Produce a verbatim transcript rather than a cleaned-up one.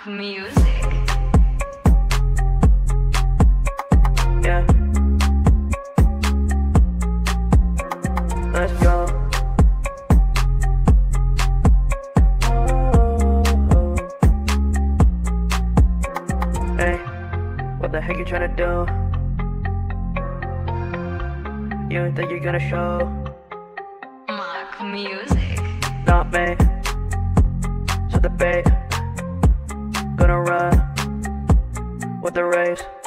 Maak music. Yeah. Let's go. Oh. Hey, what the heck you tryna do? You think you're gonna show? Maak music. Not me. So the bait. Gonna run with the race.